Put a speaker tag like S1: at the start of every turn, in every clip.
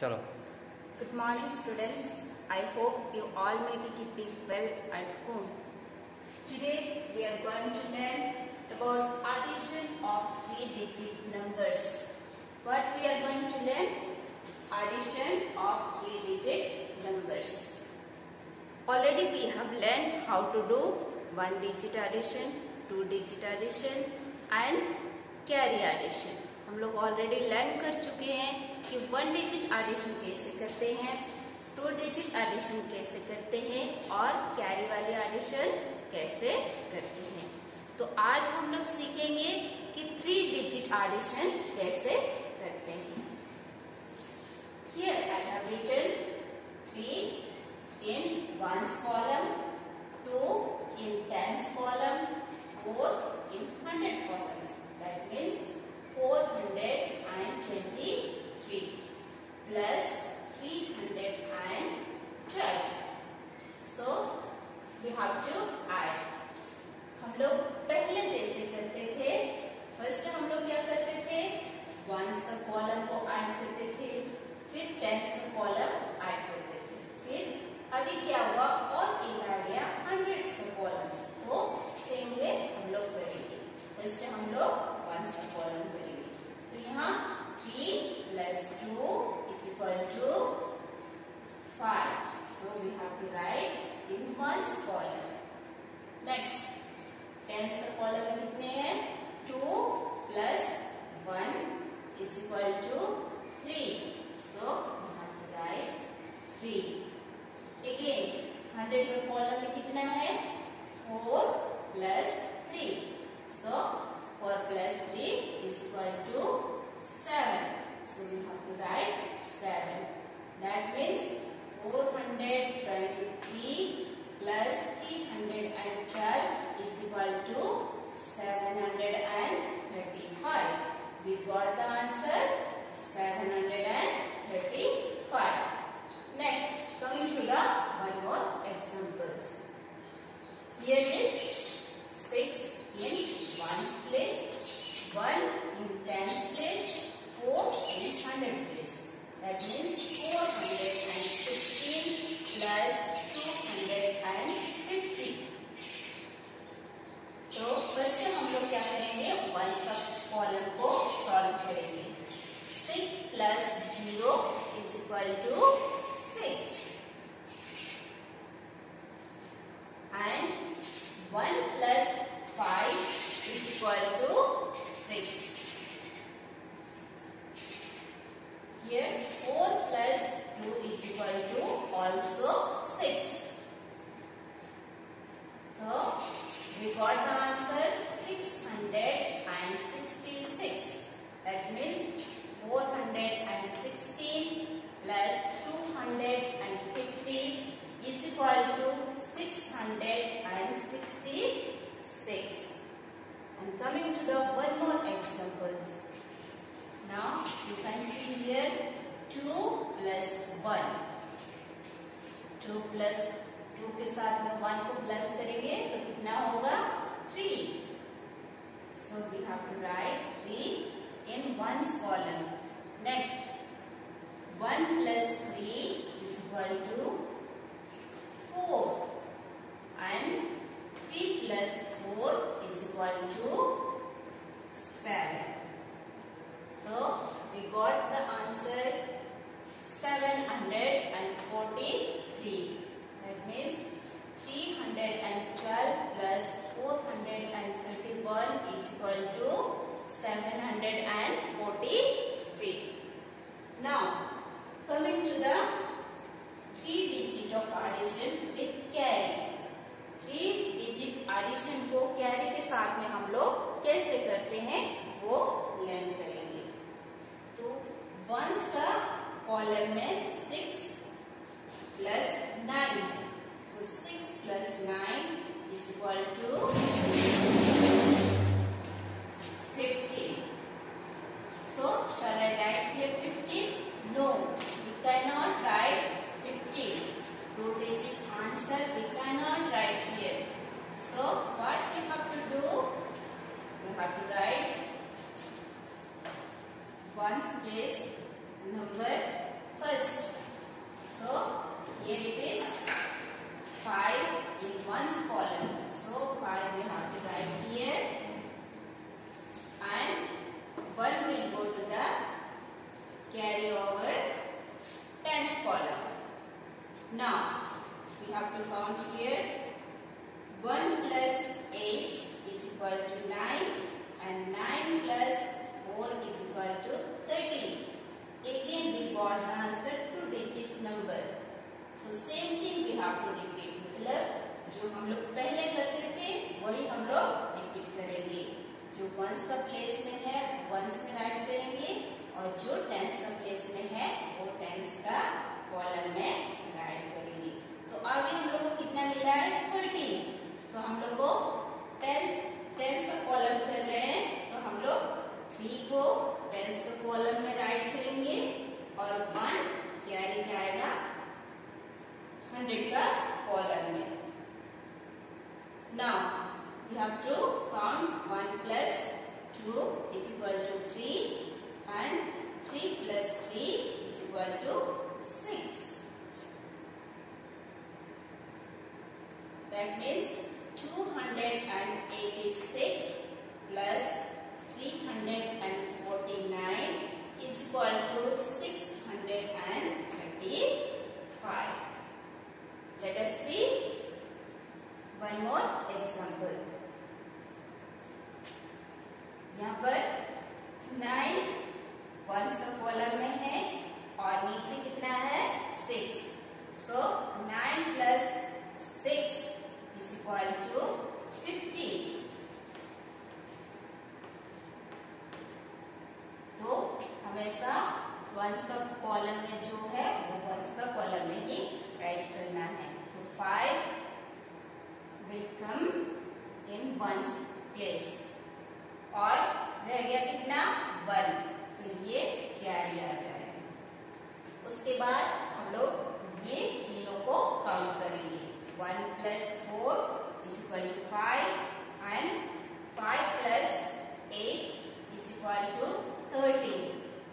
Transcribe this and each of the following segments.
S1: चलो.
S2: Good morning students. I hope you all may be keeping well at home. Today we are going to learn about addition of 3-digit numbers. What we are going to learn? Addition of 3-digit numbers. Already we have learned how to do 1-digit addition, 2-digit addition and carry addition. हम लोग already learn कर चुके हैं कि 1-digit addition कैसे करते हैं, 2-digit addition कैसे करते हैं और कैरी वाली एडिशन कैसे करते हैं. तो आज हम लोग सीखेंगे कि 3-digit एडिशन कैसे करते हैं. Here I have written 3 in 1's column, 2 in 10's column, 4 in 100 columns. That means 423 plus 312. So we have to add. हम लोग पहले जैसे करते थे, फर्स्ट हम लोग क्या करते थे, वंस का कॉलम को ऐड करते थे, फिर टेंस का कॉलम ऐड करते थे, फिर अभी क्या हुआ और एक आ गया हंड्रेड्स का कॉलम. तो सेम वे हम लोग करेंगे. फर्स्ट हम लोग वंस का कॉलम करेंगे. तो यहाँ 3 plus 2 is equal to 5. So we have to write in 1's column. Next, tens का कॉलम में कितने हैं? 2 plus 1 is equal to 3. So we have to write 3. Again, 100 का कॉलम में कितना है? 4 plus 3. So 4 plus 3 is equal to 7. So we have to write 7. That means 423 plus 312 is equal to 735. We got the answer 735. Next, coming to the one more examples. Here is 6 in 1's place, 1 in 10's place, 4 in 100 place. That means 416 plus 250. तो first हम लोग क्या करेंगे, once का column को solve करेंगे. 6 plus 0 is equal to 6 and 1 plus 5 is equal to 6. Here 4 plus 2 is equal to also 6. So we got the answer 666. That means 416 plus 250 is equal to 666. And coming to the one more example. Now you can see here 2 plus 1. 2 plus 2 के साथ में 1 को plus करेंगे तो कितना होगा? 3. So we have to write 3 in 1's column. Next, 1 plus 3 is equal to 4 and 3 plus 4 is equal to 7. So we got the answer 743. That means 312 plus 431 is equal to 743. Now coming to the 3-digit of addition with carry. 3-digit addition को carry के साथ में हम लोग कैसे करते हैं वो लर्न करेंगे. तो वंस का कॉलम में 6 plus 9 है. So 6 plus 9 is equal to 15. So shall I write here 15? No, we cannot write 15. 2-digit answer we cannot write here. So what we have to do? We have to write 1's place number first. carry over tens column. Now we have to count here. 1 plus 8 is equal to 9 and 9 plus 4 is equal to 13. Again we got the answer 2-digit number. So same thing we have to repeat. मतलब जो हम लोग पहले करते थे वही हम लोग रिपीट करेंगे. जो वंस का प्लेस में है वंस में राइट करेंगे और जो टेंस का प्लेस में है वो टेंस का कॉलम में राइट करेंगे. तो अभी हम लोग को कितना मिला है 13. तो हम लोग को टेंस का कॉलम कर रहे हैं तो हम लोग 3 को टेंस का कॉलम में राइट करेंगे और 1 कैरी जाएगा 100 का कॉलम में. Now we have to count 1 plus 2 is equal to 3 and 3 plus 3 is equal to 6. That means 286 plus 349 is equal to 635. Let us see one more example. यहाँ पर 9 once का column में है और नीचे कितना है 6. So 9 plus 6 is equal to 50. तो हमेशा वंस का कॉलम में जो है वो वंस का कॉलम में ही राइट करना है. So 5 will come in ones place और रह गया कितना 1. तो ये कैरी आ जाएगा. उसके बाद हम लोग ये तीनों को काउंट करेंगे. 1 plus 4 is equal to 5 and 5 plus 8 is equal to 13.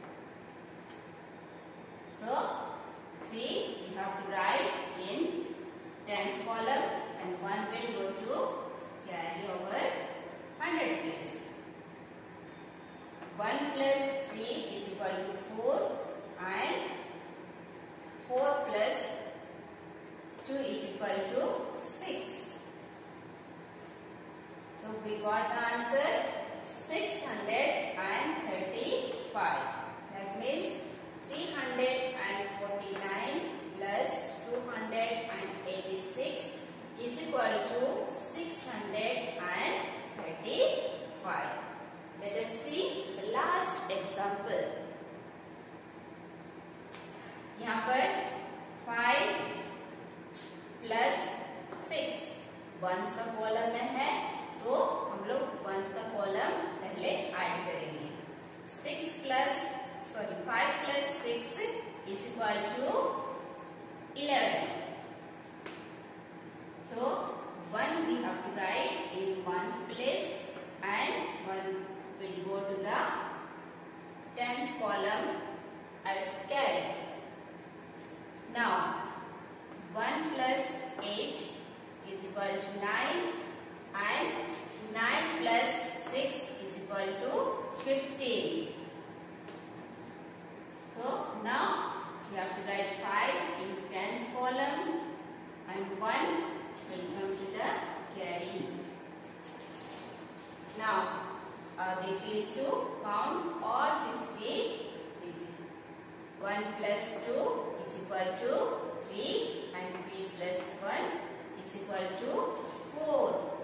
S2: So 3 we have to write in tens column and 1 will go to carry over 100 place. 1 plus 3 is equal to 4 and 4 plus 2 is equal to 6. So we got the answer 635. That means 349 plus 286 is equal to 635. Let us see the last example. यहाँ पर 5 plus 6 once का column में है तो हम लोग once का column पहले ऐड करेंगे. 5 plus 6 is equal to 11. So 1 we have to write in ones place and 1 will go to the tens column as carry. Now 1 plus 8 is equal to 9 and 9 plus 6 is equal to 15. So now we have to write 5 in tens column and 1 will come to the carry. Now our duty is to count all these 3 digits. 1 plus 2 is equal to 3 and 3 plus 1 is equal to 4.